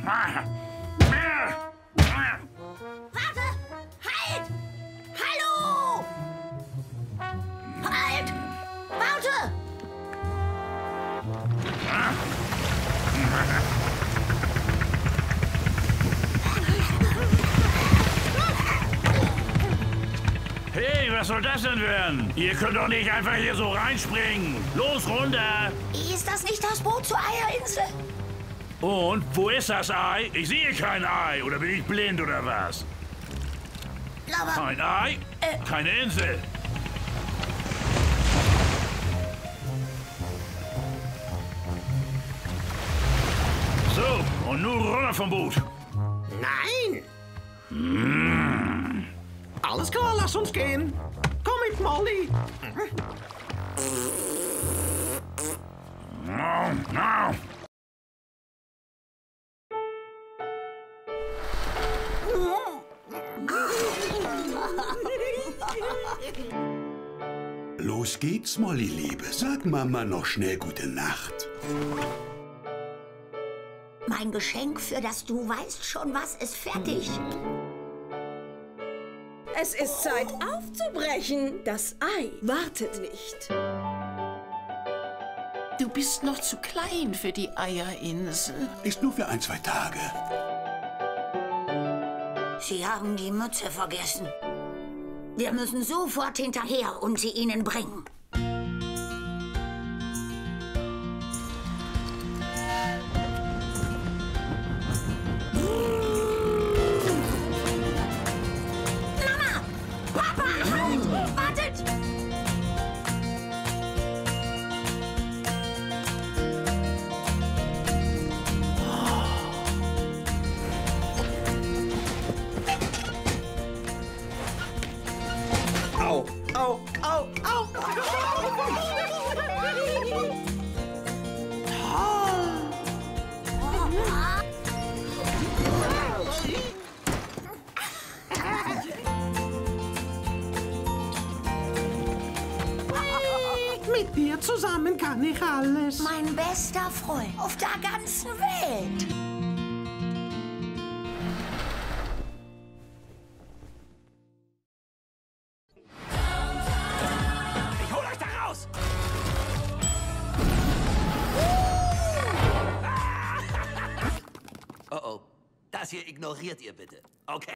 Warte! Halt! Hallo! Halt! Warte! Hey, was soll das denn werden? Ihr könnt doch nicht einfach hier so reinspringen. Los, runter! Ist das nicht das Boot zur Eierinsel? Und, wo ist das Ei? Ich sehe kein Ei. Oder bin ich blind oder was? Aber... Ein Ei? Keine Insel. So, und nun runter vom Boot. Nein! Alles klar, lass uns gehen. Komm mit, Molly. No, no. Los geht's, Molly, Liebe. Sag Mama noch schnell gute Nacht. Mein Geschenk für das Du weißt schon was ist fertig. Es ist Zeit aufzubrechen. Das Ei wartet nicht. Du bist noch zu klein für die Eierinsel. Ist nur für 1, 2 Tage. Sie haben die Mütze vergessen. Wir müssen sofort hinterher und sie ihnen bringen. Mama! Papa! Halt! Wartet! Au, au, au, au. Mit dir zusammen kann ich alles. Mein bester Freund auf der ganzen Welt. Ich hol euch da raus! Oh oh, das hier ignoriert ihr bitte. Okay.